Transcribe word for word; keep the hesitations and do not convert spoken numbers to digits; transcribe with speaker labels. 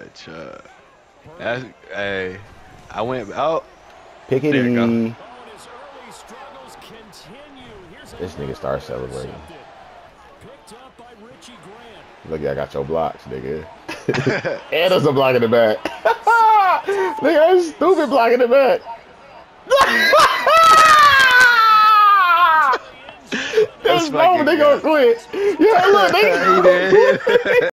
Speaker 1: Chuck. That's, hey, I went out.
Speaker 2: Pickety.
Speaker 1: There you go.
Speaker 2: This nigga start celebrating. Look, I got your blocks, nigga. And there's a block in the back. Nigga, that's stupid block in the back. There's no, they gonna quit. Yeah, look, they gonna quit.